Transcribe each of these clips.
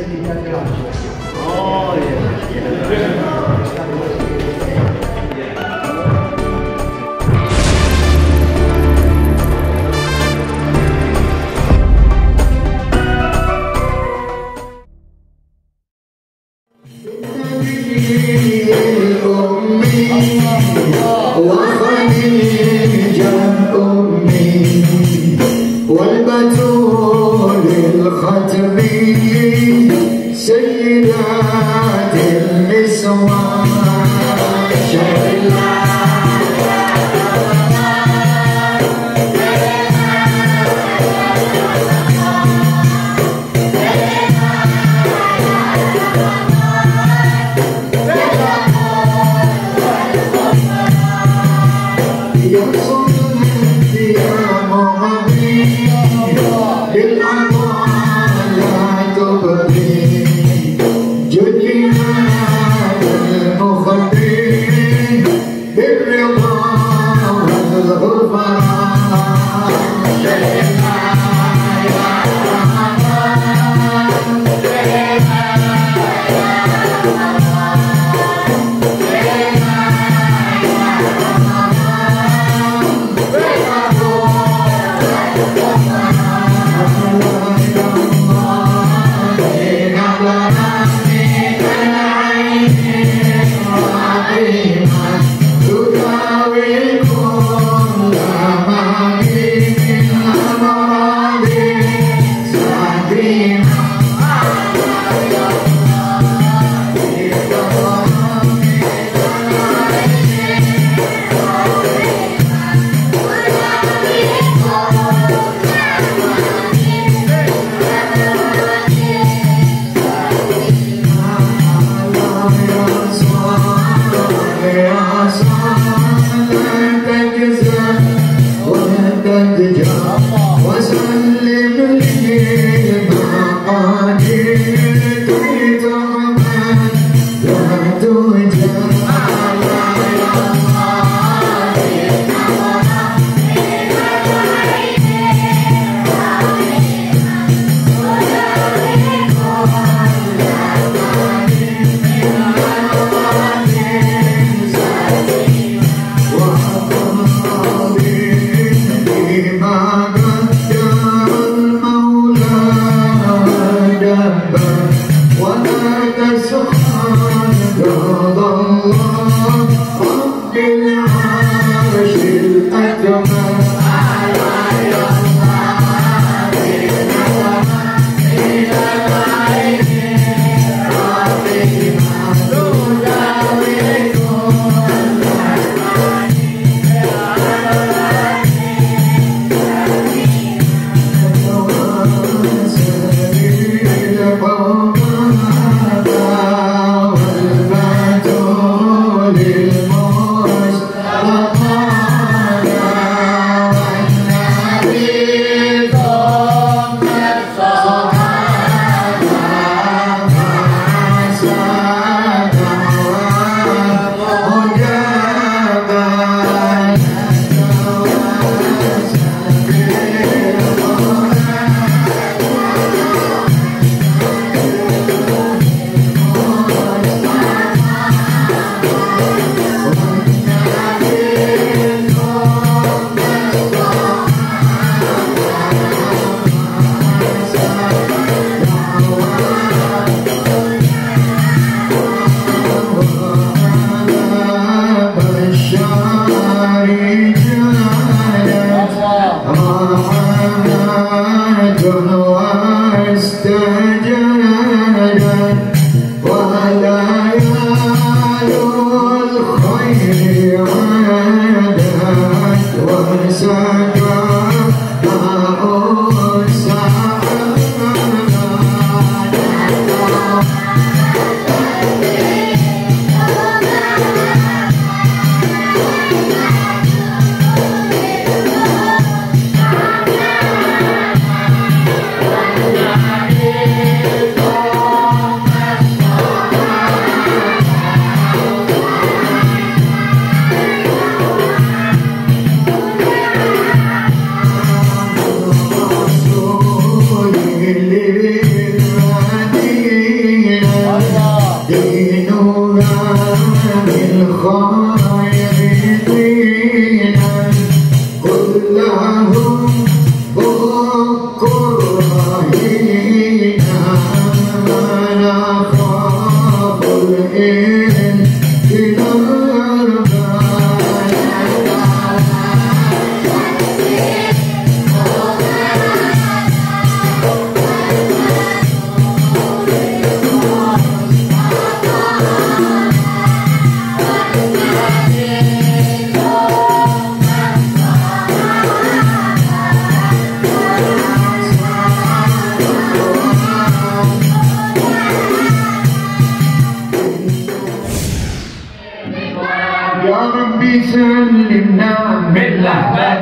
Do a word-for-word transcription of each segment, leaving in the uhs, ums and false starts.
di piace l'altro. Oh iya. والبتول الختمي سيدات النسوان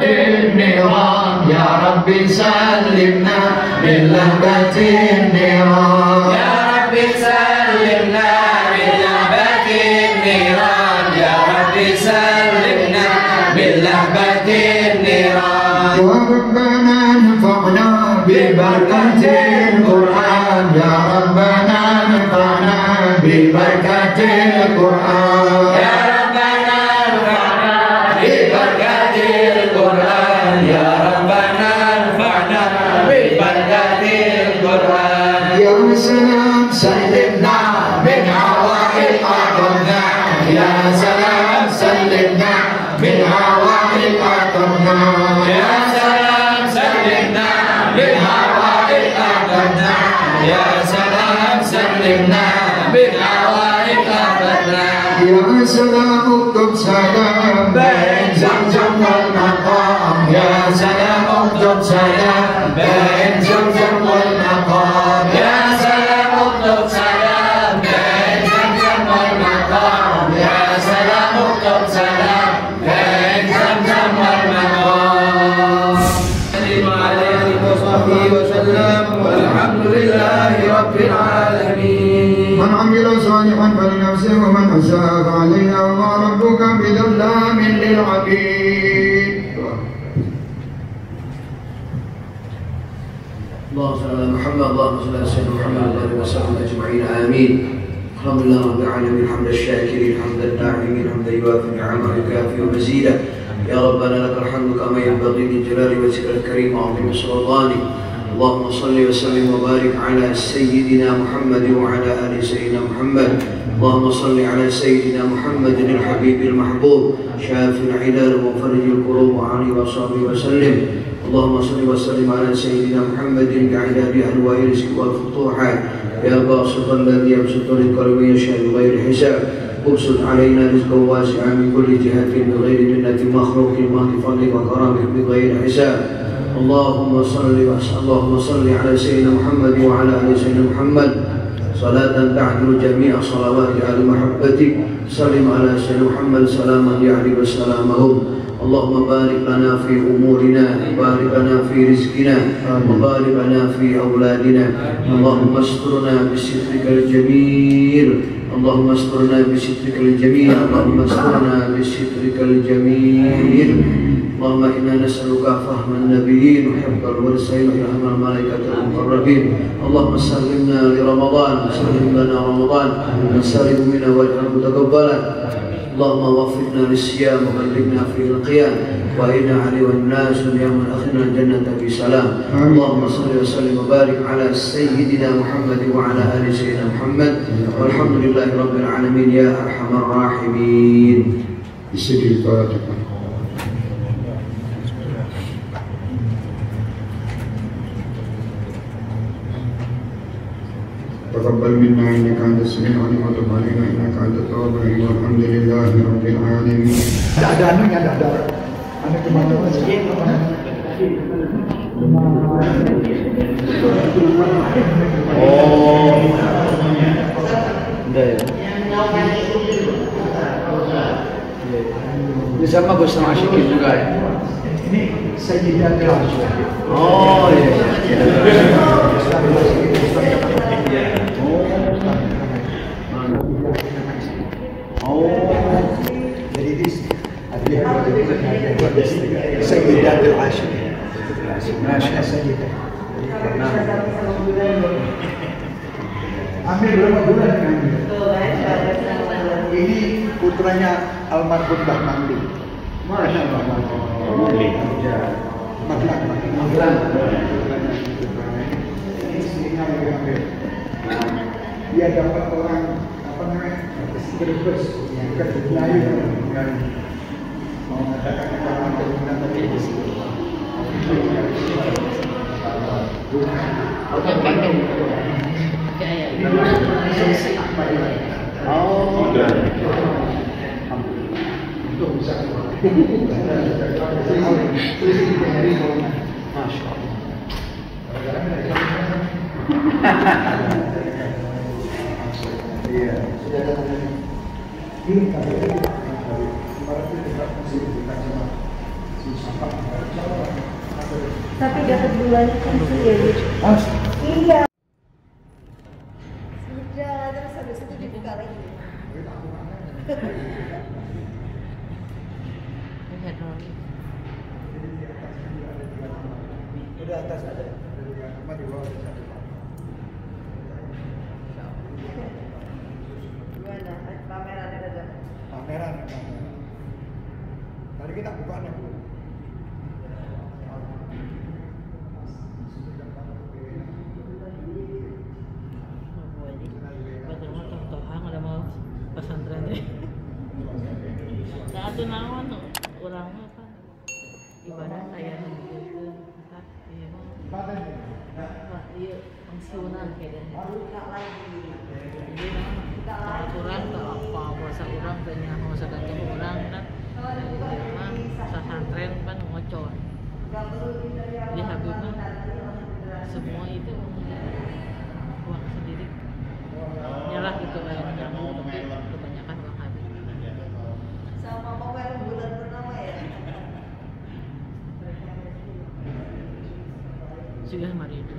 النيران يا ربي سلمنا من لهبة النيران يا ربي سلمنا من لهبة النيران يا ربي سلمنا من لهبة النيران وربنا انفعنا ببركة القرآن يا ربنا انفعنا ببركة القرآن يا ربنا انفعنا ببركة القرآن يا ربنا انفعنا ببركة القرآن يا سلام سلمنا من عوائق أعظمنا يا سلام سلمنا من عوائق أعظمنا يا سلام سلمنا من عوائق أعظمنا يا سلام سلمنا من عوائق أعظمنا يا سلام اكتب سلام بين زمزم والمقام يا سلام اكتب سلام بين زمزم والمقام يا سلام اكتب سلام بين زمزم والمقام يا سلام اكتب سلام بين زمزم والمقام سلم عليه وصحبه وسلم والحمد لله رب العالمين من عمل صالحا فلنفسه ومن اساء فعليها وما ربك بظلام للعبيد. اللهم صل على محمد اللهم صل على سيدنا محمد وعلى اله وصحبه اجمعين امين. الحمد لله رب العالمين حمد الشاكرين حمد الداعمين حمد يوافي نعمه ويكافئ مزيدا. يا ربنا لك الحمد كما ينبغي لجلال وجهك الكريم وعظيم سلطانك. اللهم صل وسلم وبارك على سيدنا محمد وعلى ال سيدنا محمد. اللهم صل على سيدنا محمد الحبيب المحبوب شافي العلال ومفرج الكروب وعلى وصحبه وسلم. اللهم صل وسلم على سيدنا محمد بعداد انواع الرزق والفتوحات يا باسط الذي يبسط الرزق لمن يشاء بغير حساب. ابسط علينا رزقا واسعا من كل جهه بغير منة مخلوق مهد فضلك وكرامك بغير حساب. اللهم صل وسلم اللهم صل على سيدنا محمد وعلى ال سيدنا محمد صلاة تعدل جميع صلوات على محبتك. سلم على سيدنا محمد سلاما يعرف سلامهم. اللهم بارك لنا في أمورنا وبارك لنا في رزقنا وبارك لنا في أولادنا. اللهم استرنا بسترك الجميل اللهم استرنا بسترك الجميل اللهم استرنا بسترك الجميل. اللهم إنا نسألك فهم النبيين وحفظ المرسلين وإلهام الملائكة المقربين. اللهم سلمنا لرمضان وسلم لنا رمضان وسلم منا واجعله متقبلا. اللهم وفقنا للصيام وبلغنا فيه القيام وإنا عليه والناس يوم أخذنا الجنة بسلام. اللهم صل وسلم وبارك على سيدنا محمد وعلى آل سيدنا محمد والحمد لله رب العالمين يا أرحم الراحمين. بسم الفاتحة. تقبل منا انك انت السميع العليم وتب علينا انك انت التواب الرحيم والحمد لله رب العالمين. Tidak ada anunya, tidak ada. Anu kemana saja. Oh, udah ya. Ini sama Gus Asyikin juga ya. Ini Sayyidah Al-Asyik. Oh iya. Oh, Jadi ini Sayyidah Al-Asyik. Masya Sayyidah. Ambil berapa bulan kan? Ini putranya almarhum Mbah Mangli. Masya Allah. Maklan, maklan. Ini istrinya lagi ambil. Dia dapat orang apa namanya berbes yang kedua mau mengatakan orang terminat tapi di sini. Oh, untuk bisa Masya Allah. Iya, sudah datang ini kami kemarin kita masih diberikan sama si sahabat. Tapi dapat bulannya kan ya gitu. Ah, Iya. Sudah, terus habis itu dibuka lagi. udah atas ada. Nama di bawah ada satu. Gimana? Pameran ada. Pameran, pameran. Tadi kita bukaan ya, Bu. pesantren deh. Nah, itu naon urang mah kan ibadah aya nu gitu. Entah ieu mah ieu pensiunan kayaknya. Jadi nah, urang teu apa bahasa urang teu nyaho sadaya urang kan. Ieu mah pesantren kan ngocor. Di Habib mah semua itu uang sendiri. Nyalah gitu kayak nyambung tapi kebanyakan uang habis. Sama momen bulan purnama ya. Sudah mari itu.